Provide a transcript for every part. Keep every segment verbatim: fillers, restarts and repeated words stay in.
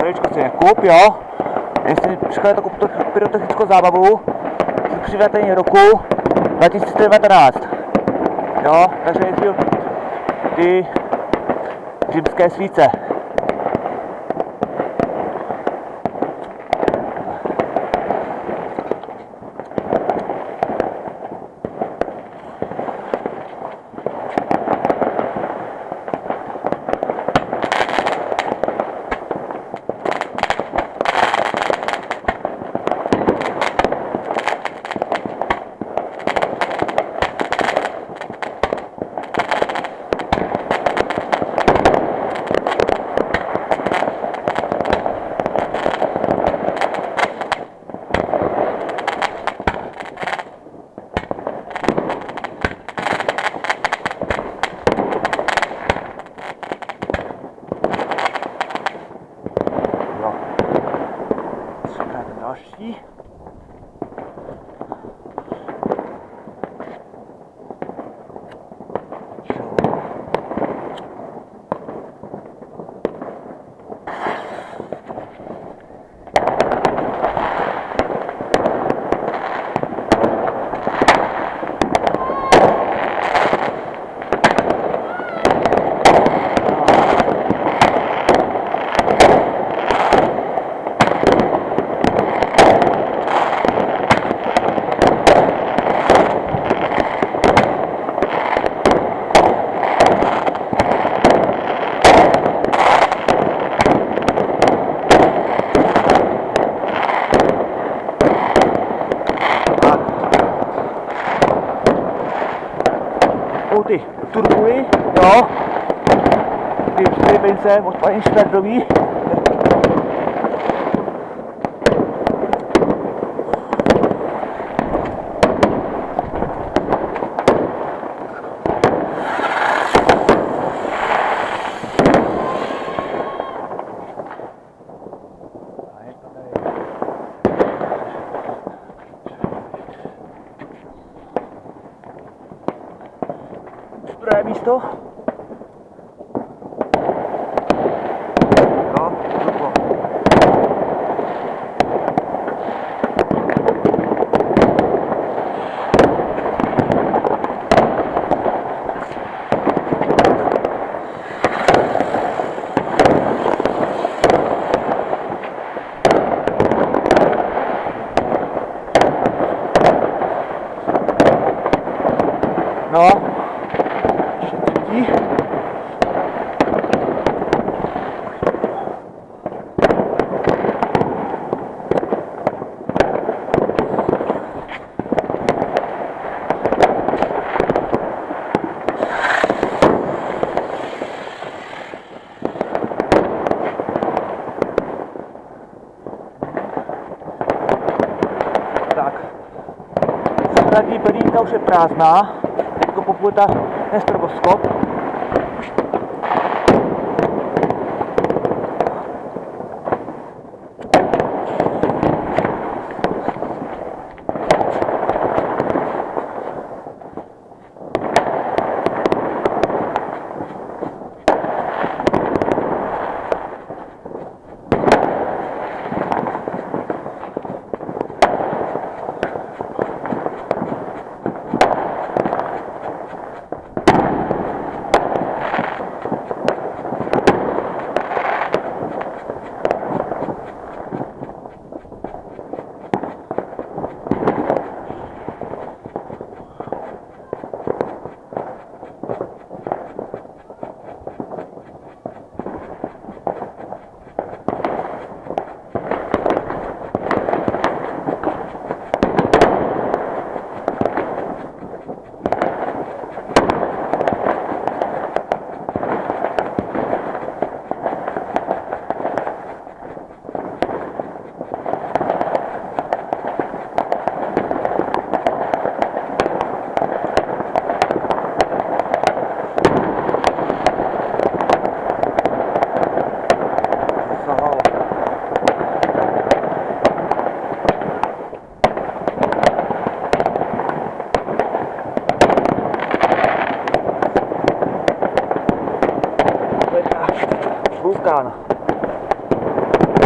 Chviličku si nekup, jo. Jestli přichází takovou pyrotechnickou zábavu s přivětení roku dva tisíce devatenáct. Jo, takže jezdil ty římské svíce. Další. Ty turbuly, jo, ty přilipince od paní Šverdový. Dobré místo. No, turbo. No. Tak, zadní bedínka už je prázdná, teďko popůjde ta nestroboskop. vulkána.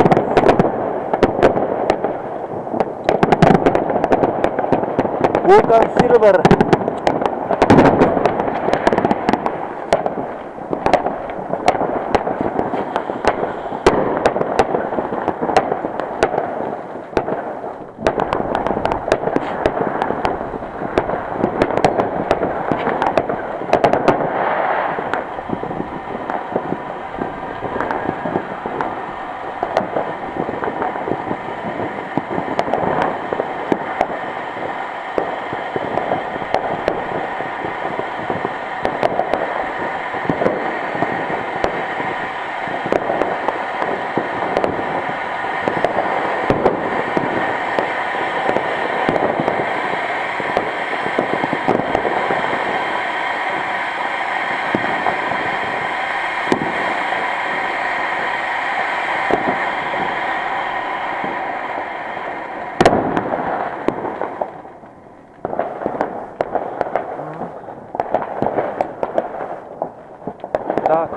Vulcan Silver. Tak,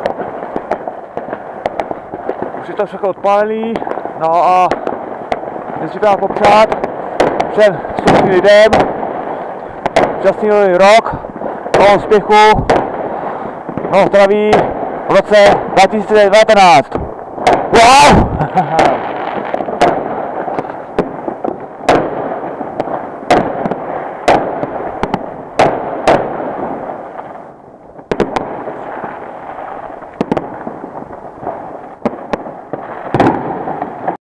už je to všechno odpálený, no a dnes bych popřát všem slušným lidem šťastný nový rok, mnoho úspěchu, mnoho zdraví v roce dva tisíce devatenáct. Wow!